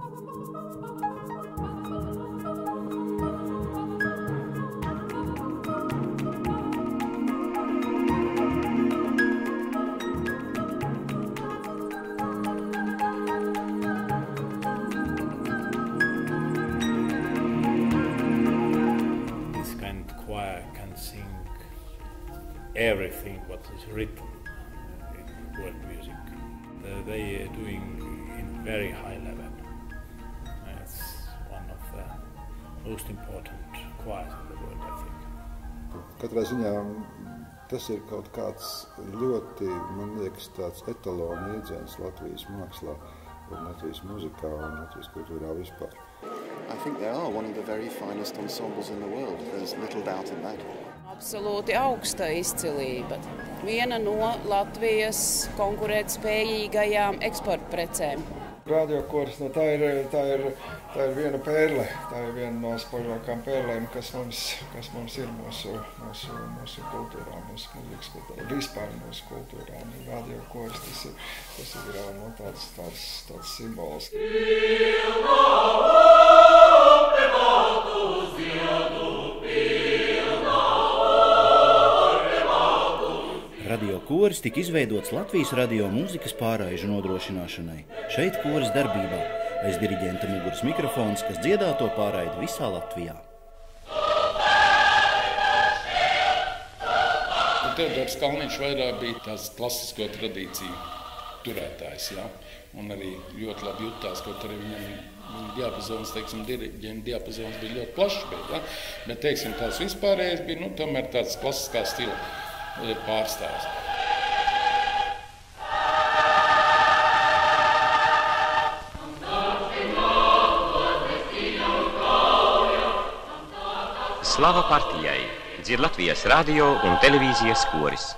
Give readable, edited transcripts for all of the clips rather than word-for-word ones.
Everything what is written in world music, they are doing in very high level. It's one of the most important choirs in the world, I think. Katrā ziņā tas ir kaut kāds ļoti, man liekas, tāds etalona iedziens Latvijas mākslā, un Latvijas muzikā un Latvijas kultūrā vispār. I think they are one of the very finest ensembles in the world. There's little doubt in that. Absolūti augsta izcilība. Viena no Latvijas konkurētspējīgajām eksportprecēm. Radiokoris, tā ir viena pērle, tā ir viena no spožākām pērlēm, kas mums ir mūsu kultūrā, mūsu mūzikas kultūrā, vispār mūsu kultūrā. Radiokoris, tas ir no tāds simbols. Radio koris tika izveidots Latvijas radio mūzikas pārraižu nodrošināšanai. Šeit koris darbībā, aiz diriģenta muguras mikrofons, kas dziedāto pārraida visā Latvijā. Teodors Kalniņš vairāk bija tās klasisko tradīciju turētājs, ja? Un arī ļoti labi jutās, kaut arī viņam diapazons, teiksim, diriģenta diapazons bija ļoti plašs, ja? Bet, teiksim, tās vispārējais bija, tomēr tāds klasiskā stila pārstāvs. Slava partijai, dzied Latvijas radio un televīzijas koris.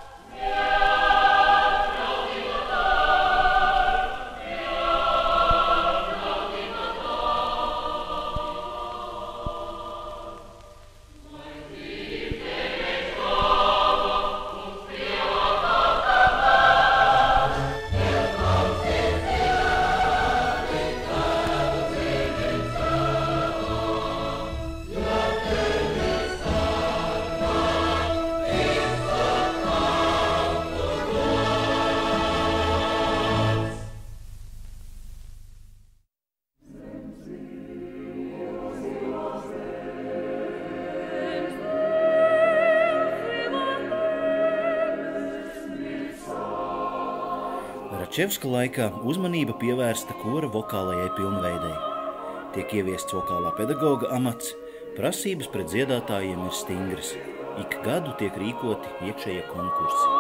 Račevska laikā uzmanība pievērsta kora vokālajai pilnveidei. Tiek ieviests vokālā pedagoga amats, prasības pret dziedātājiem ir stingras. Ik gadu tiek rīkoti iekšējie konkursi.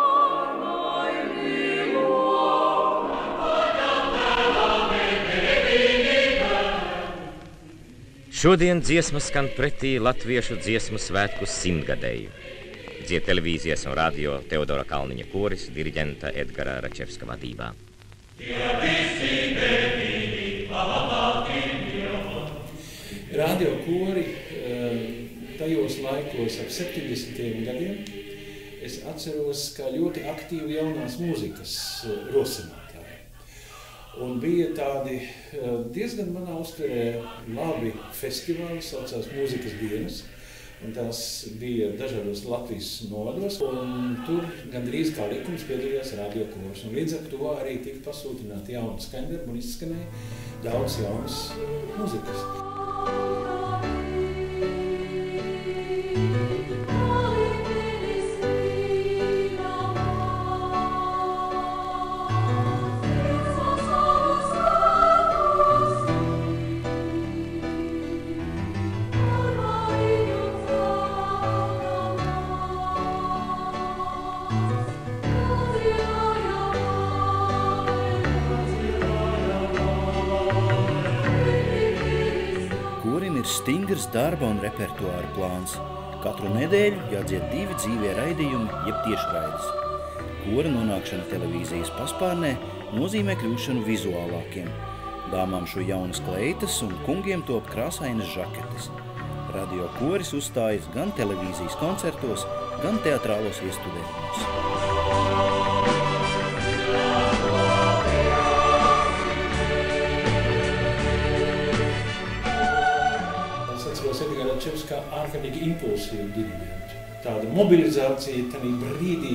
Šodien dziesmas skan pretī latviešu dziesmu svētku 100-gadēju. Dzied televīzijas un radio Teodora Kalniņa koris diriģenta Edgara Račevska vadībā. Radio kori tajos laikos ap 70. gadiem es atceros, ka ļoti aktīvi jaunās mūzikas rosinātāji. Un bija tādi diezgan manā uztverē labi festivāli, saucās Mūzikas dienas. Un tās bija dažādos Latvijas novados, un tur gandrīz kā likums piedalījās radio koris. Un līdz ar to arī tika pasūtināti jauni skaņdarbi un izskanēja daudz jaunas mūzikas. Stingrs darba un repertuāra plāns. Katru nedēļu jādzied 2 dzīvie raidījumi, jeb tiešraides. Kora nonākšana televīzijas paspārnē nozīmē kļūšanu vizuālākiem. Dāmām šo jaunas kleitas un kungiem top krāsainas žaketes. Radio koris uzstājas gan televīzijas koncertos, gan teatrālos iestudējumos. ārkārtīgi impulsīvi diriģenti. Tāda mobilizācija tādā brīdī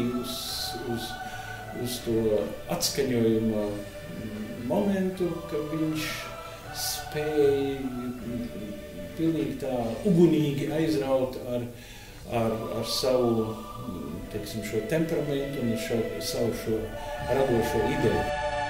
uz to atskaņojuma momentu, kad viņš spēja pilnīgi tā ugunīgi aizraut ar savu, teiksim, šo temperamentu un savu šo radošo ideju.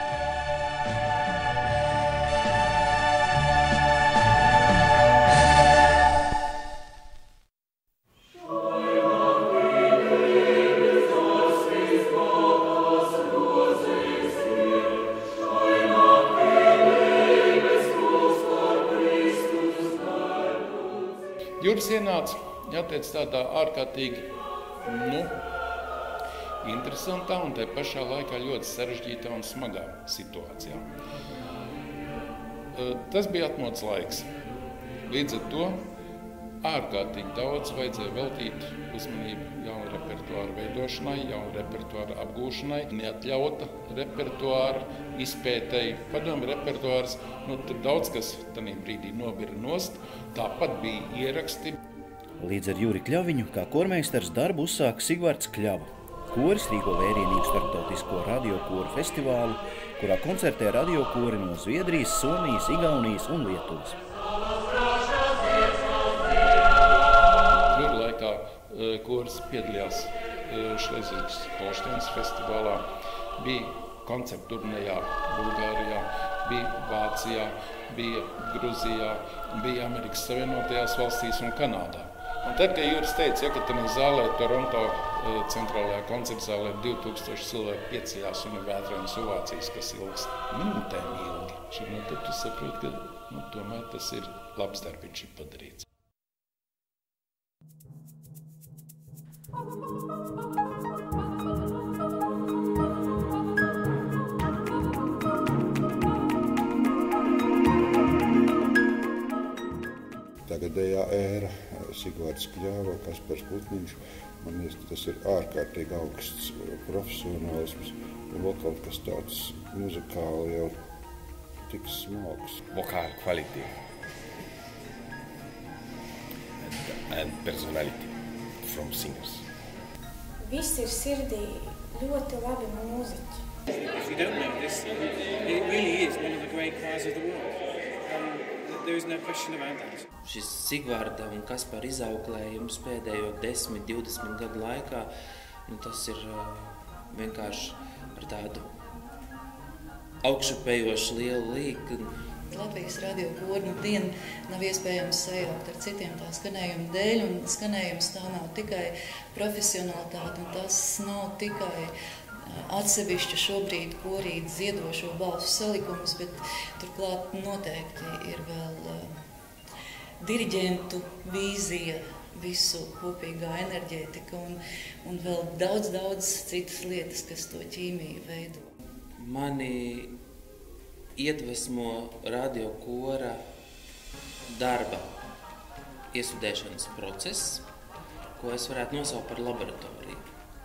Juris ienāca, jāteic, tādā ārkārtīgi, interesantā un tai pašā laikā ļoti sarežģītā un smagā situācijā. Tas bija atmods laiks. Līdz ar to ārkārtīgi daudz vajadzēja veltīt uzmanību jaunu repertuāru veidošanai, jaunu repertuāru apgūšanai, neatļauta repertuāra izpētēji. Padomju repertuārs, tur daudz kas tanī brīdī nobira nost, tāpat bija ieraksti. Līdz ar Juri Kļaviņu kā kormeistars darbu uzsāka Sigvards Kļava. Koris rīko vērienīgu starptautisko radiokoru festivālu, kurā koncertē radiokori no Zviedrijas, Somijas, Igaunijas un Lietuvas. Jura laikā koris piedalījās Šlezvigas-Holšteinas festivālā, bija koncertu turnejā Bulgārijā, bija Vācijā, bija Gruzijā, bija Amerikas Savienotajās valstīs un Kanādā. Un tad, kad Juris teica, ka tādā zālē, Toronto centrālajā koncerta zālē 2000 cilvēku pieceļās un ir vētrainas ovācijas, kas ilgst minūtēm ilgi. Tad tu saproti, ka tomēr tas ir labs darbiņš ir padarīts. Tagadējā ēra, Sigvards Kļava, Kaspars Putniņš, man liekas, ka tas ir ārkārtīgi augsts profesionālisms un vēl kaut kas tāds muzikāli jau tik smalks. Vocal quality and personality from singers. Visi ir sirdī ļoti labi mūziķi. If you don't know this, it really is one of the great choirs of the world. There is no question about that. Šis Sigvarda un Kaspara izauklējums pēdējo 10-20 gadu laikā, tas ir vienkārši ar tādu augšupējošu lielu līku. Latvijas radiokori dienu nav iespējams sajaukt ar citiem tā skanējuma dēļ, un skanējums tā nav tikai profesionalitāte, un tas nav tikai atsevišķu šobrīd korīt ziedošo balsu salikums, bet turklāt noteikti ir vēl diriģentu vīzija, visu kopīgā enerģētika un vēl daudz citas lietas, kas to ķīmiju veido. Mani iedvesmo radiokora darba iestudēšanas process, ko es varētu nosaukt par laboratoriju.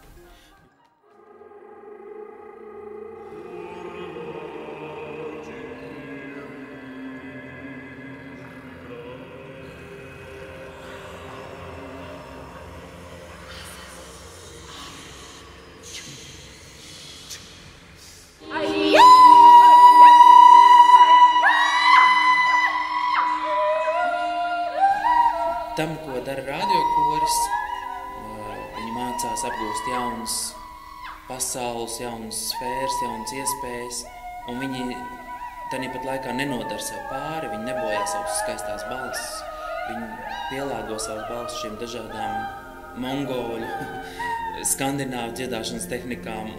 Tam, ko dara radiokoris, viņi mācās apgūst jaunas pasaules, jaunas sfēras, jaunas iespējas, un viņi tāpat laikā nenodara sev pāri, viņi nebojā savas skaistās balsis, viņi pielāgo savas balsis šīm dažādām mongoļu, skandināvu dziedāšanas tehnikām,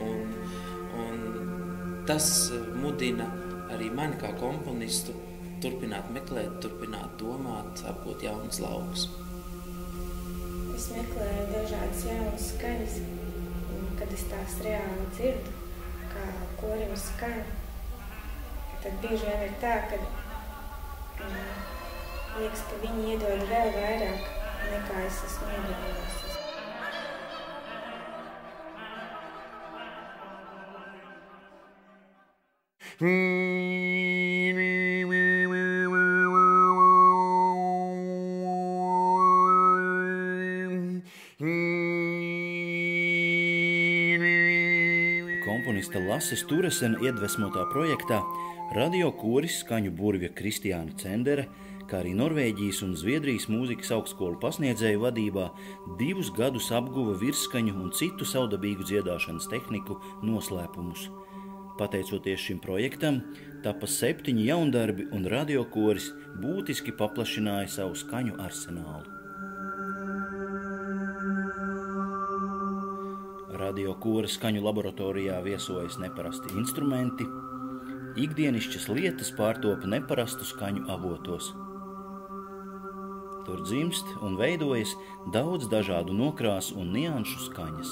un tas mudina arī mani kā komponistu turpināt meklēt, turpināt domāt, apgūt jaunus laukus. Es meklēju dažādas jaunas skaņas, un kad es tās reāli dzirdu, kā korim skan, tad bieži vien ir tā, ka liekas, ka viņi iedod vēl vairāk, nekā es esmu iedomājies. komponista Lases Turesena iedvesmotā projektā radio koris skaņu burvja Kristiāna Cendere, kā arī Norvēģijas un Zviedrijas mūzikas augstskolu pasniedzēju vadībā 2 gadus apguva virsskaņu un citu savdabīgu dziedāšanas tehniku noslēpumus. Pateicoties šim projektam, tapa 7 jaundarbi un radiokoris būtiski paplašināja savu skaņu arsenālu. Radiokora skaņu laboratorijā viesojas neparasti instrumenti, ikdienišķas lietas pārtop neparastu skaņu avotos. Tur dzimst un veidojas daudz dažādu nokrāsu un nianšu skaņas.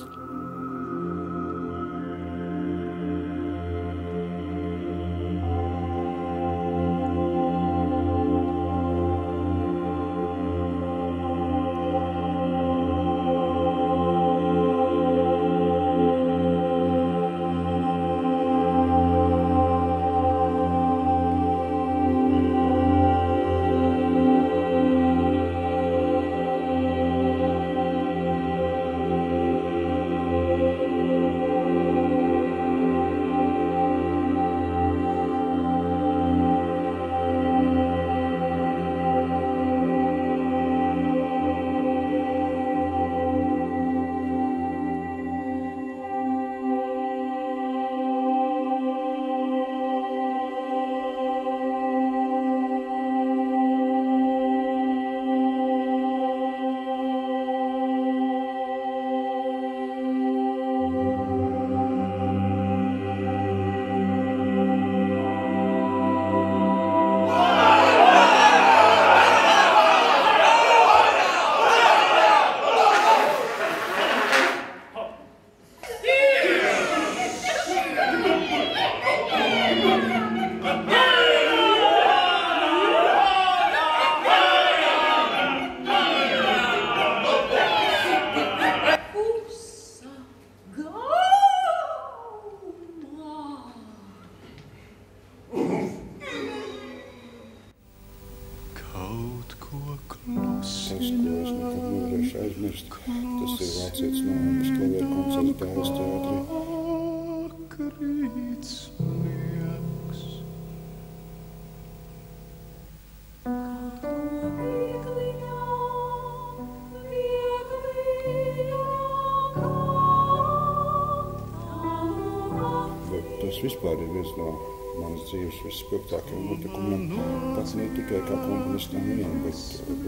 Tas vispār ir viens no manas dzīves visspilgtākajiem notikumiem, pats ne tikai kā komponistam viņam, bet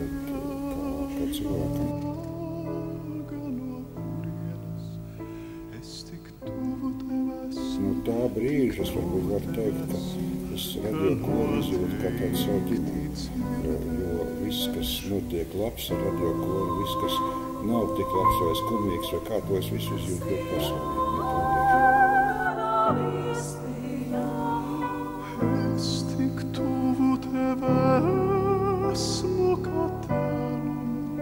kā cilvēkam. No tā brīža es varbūt varu teikt, ka es radiokoru izjūtu kā tādu savu ģimeni, jo viss, kas notiek labs ar radiokoru, viss, kas nav tik labs vai skumīgs vai kā, to es visu izjūtu ļoti personīgi. Es tik tuvu tev esmu, kā tēlu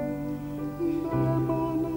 nemanā.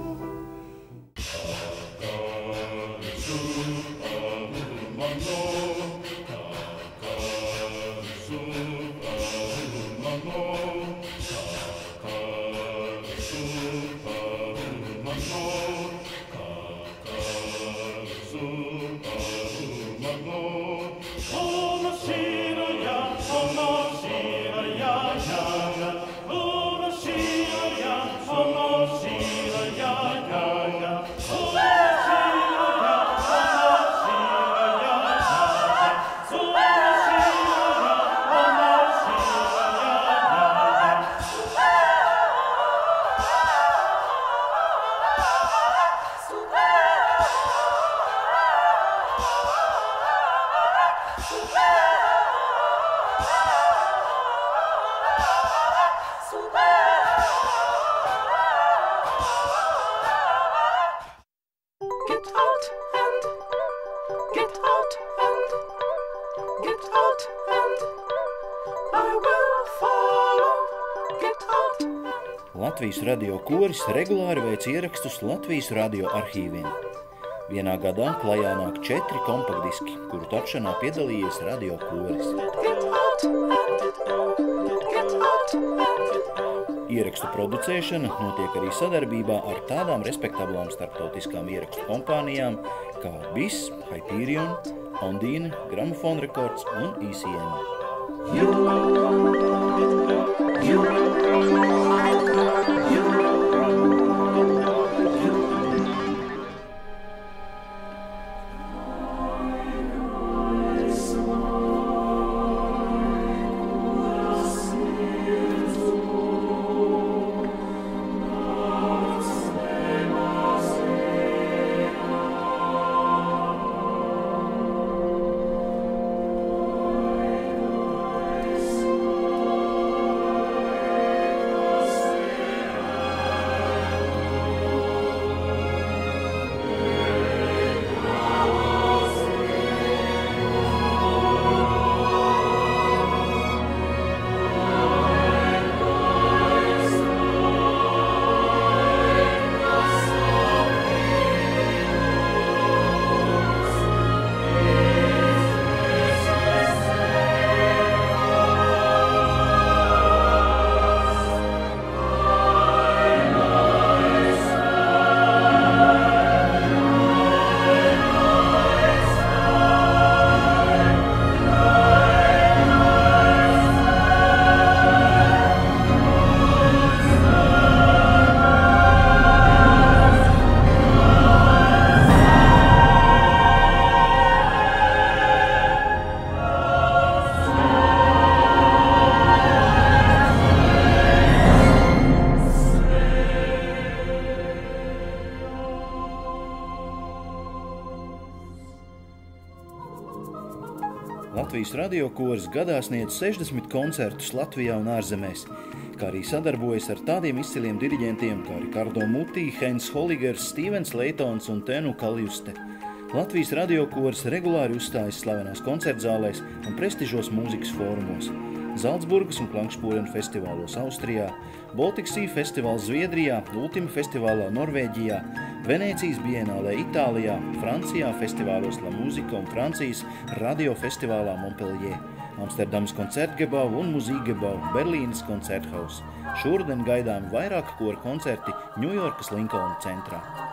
Latvijas radio koris regulāri veic ierakstus Latvijas radio arhīviem. Vienā gadā klajā nāk 4 kompaktdiski, kuru tapšanā piedalījies radio koris. ierakstu producēšana notiek arī sadarbībā ar tādām respektablām starptautiskām ierakstu kompānijām kā BIS, Hyperion, Ondine, Gramophone Records un ECM. Latvijas radiokors gadā sniedz 60 koncertus Latvijā un ārzemēs, kā arī sadarbojas ar tādiem izciliem diriģentiem kā Ricardo Muti, Hens Holigers, Stevens Leitons un Tenu Kaljuste. Latvijas radiokors regulāri uzstājas slavenās koncertzālēs un prestižos mūzikas fórumos. Zalcburgas un Klankšpūrena festivālos Austrijā, Baltic Sea festivāls Zviedrijā, Ultima festivālā Norvēģijā, Venēcijas bienālē Itālijā, Francijā festivālos La Musica un Francijas radio festivālā Montpellier, Amsterdamas koncertgebau un Muzīkgebau, Berlīnes koncerthaus. Šurden gaidām vairāk kora koncerti Ņujorkas Linkolna centrā.